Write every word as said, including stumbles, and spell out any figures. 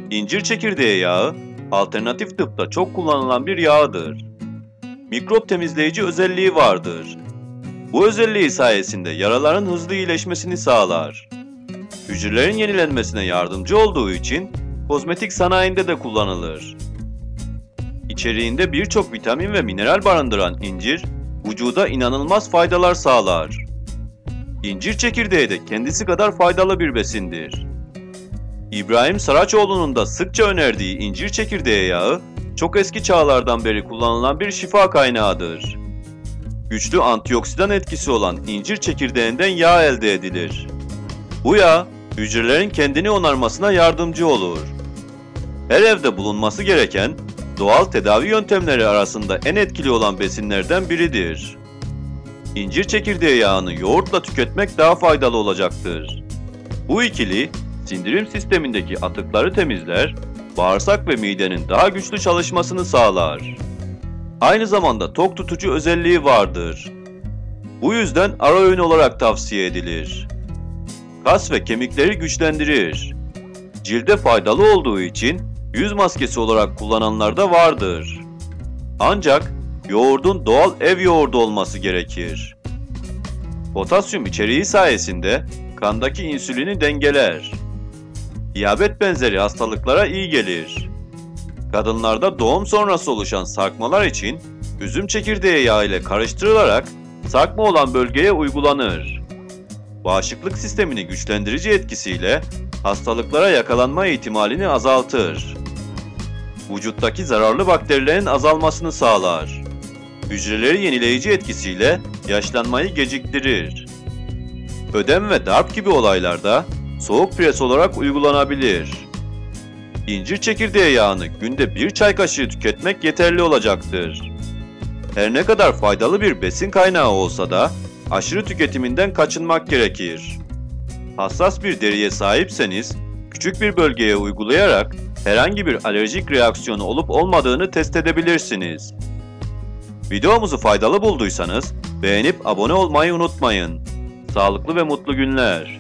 İncir çekirdeği yağı, alternatif tıpta çok kullanılan bir yağdır. Mikrop temizleyici özelliği vardır. Bu özelliği sayesinde yaraların hızlı iyileşmesini sağlar. Hücrelerin yenilenmesine yardımcı olduğu için kozmetik sanayinde de kullanılır. İçeriğinde birçok vitamin ve mineral barındıran incir, vücuda inanılmaz faydalar sağlar. İncir çekirdeği de kendisi kadar faydalı bir besindir. İbrahim Saraçoğlu'nun da sıkça önerdiği incir çekirdeği yağı, çok eski çağlardan beri kullanılan bir şifa kaynağıdır. Güçlü antioksidan etkisi olan incir çekirdeğinden yağ elde edilir. Bu yağ, hücrelerin kendini onarmasına yardımcı olur. Her evde bulunması gereken doğal tedavi yöntemleri arasında en etkili olan besinlerden biridir. İncir çekirdeği yağını yoğurtla tüketmek daha faydalı olacaktır. Bu ikili, sindirim sistemindeki atıkları temizler, bağırsak ve midenin daha güçlü çalışmasını sağlar. Aynı zamanda tok tutucu özelliği vardır. Bu yüzden ara öğün olarak tavsiye edilir. Kas ve kemikleri güçlendirir. Cilde faydalı olduğu için yüz maskesi olarak kullananlar da vardır. Ancak yoğurdun doğal ev yoğurdu olması gerekir. Potasyum içeriği sayesinde kandaki insülini dengeler. Diyabet benzeri hastalıklara iyi gelir. Kadınlarda doğum sonrası oluşan sarkmalar için üzüm çekirdeği yağı ile karıştırılarak sarkma olan bölgeye uygulanır. Bağışıklık sistemini güçlendirici etkisiyle hastalıklara yakalanma ihtimalini azaltır. Vücuttaki zararlı bakterilerin azalmasını sağlar. Hücreleri yenileyici etkisiyle yaşlanmayı geciktirir. Ödem ve darp gibi olaylarda soğuk pres olarak uygulanabilir. İncir çekirdeği yağını günde bir çay kaşığı tüketmek yeterli olacaktır. Her ne kadar faydalı bir besin kaynağı olsa da aşırı tüketiminden kaçınmak gerekir. Hassas bir deriye sahipseniz küçük bir bölgeye uygulayarak herhangi bir alerjik reaksiyonu olup olmadığını test edebilirsiniz. Videomuzu faydalı bulduysanız beğenip abone olmayı unutmayın. Sağlıklı ve mutlu günler.